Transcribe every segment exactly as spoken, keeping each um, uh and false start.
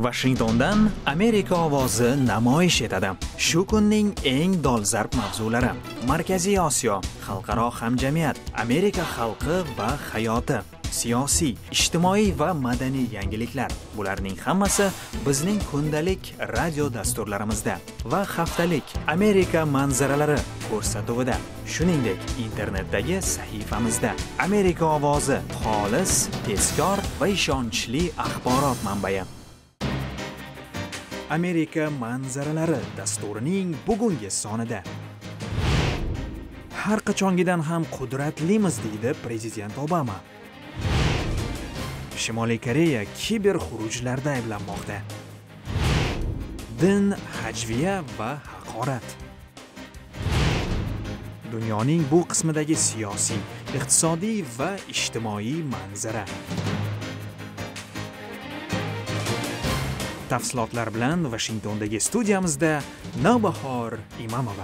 Washingtondan Amerika ovozi namoyish etadi. Shu kunning eng dolzarb mavzulari: Markaziy Osiyo, xalqaro hamjamiyat, Amerika xalqi va hayoti, siyosiy, ijtimoiy va madaniy yangiliklar. Bularning hammasi bizning kundalik radio dasturlarimizda va haftalik Amerika manzaralari ko'rsatuvida, shuningdek internetdagi sahifamizda. Amerika ovozi xolis, tezkor va ishonchli axborot manbai. Amerika manzaralari dasturining bugungi sonida har qachongidan ham qudratlimiz deydi prezident Obama. Shimoliy Koreya kiber xurujlarda ayblanmoqda. Din, hajviya va haqorat. Dunyoning bu qismidagi siyosiy, iqtisodiy va ijtimoiy manzara. Tafsilotlar bilan Washingtondagi studiyamizda Navbahor Imamova.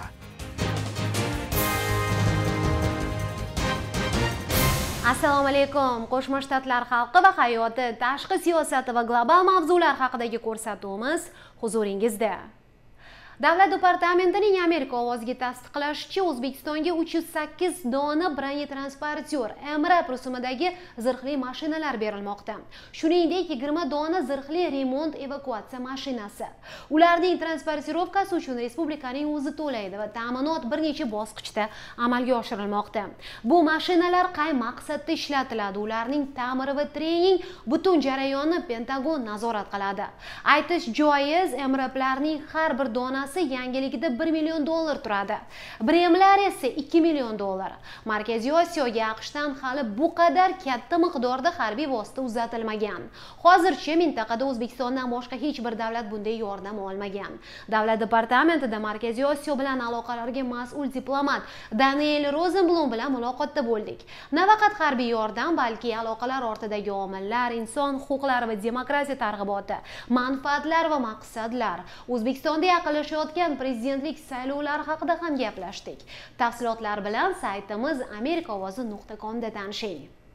Assalomu alaykum. Qo'shma Shtatlar xalqi va hayoti, tashqi siyosati va global mavzular haqidagi ko'rsatuvimiz huzuringizda. Davlat departamentining Amerika ovoziga tasdiqlashicha, O'zbekistonga uch yuz sakkiz dona bronetransportyor M R rusumidagi zirhli mashinalar berilmoqda. Shuningdek, yigirma dona zirhli remont evakuatsiya mashinasi. Ularning transportirovkasi uchun respublikaning o'zi to'laydi va ta'minot bir necha bosqichda amalga oshirilmoqda. Bu mashinalar qay maqsadda ishlatiladi? Ularning ta'miri va trening butun jarayonni Pentagon nazorat qiladi. Aytish joiz, M R larning har bir donasi yangiligida bir million dollar turadi. Bremlar esa ikki million dollar. Markaziy Osiyoga AQShdan hali bu qadar katta miqdorda harbiy vosita uzatilmagan. Hozircha mintaqada O'zbekistondan boshqa hech bir davlat bunday yordam olmagan. Davlat departamentida Markaziy Osiyo bilan aloqalarga mas'ul diplomat Daniel Rosenblum bilan muloqotda bo'ldik. Nafaqat harbiy yordam, balki aloqalar ortidagi omillar, inson huquqlari va demokratiya targ'iboti, manfaatlar va maqsadlar, O'zbekistonda yaqinlashayotgan prezidentlik saylovlari haqida ham gaplashdik. Tafsilotlar bilan saytimiz amerika ovozi nuqta com da tanishing.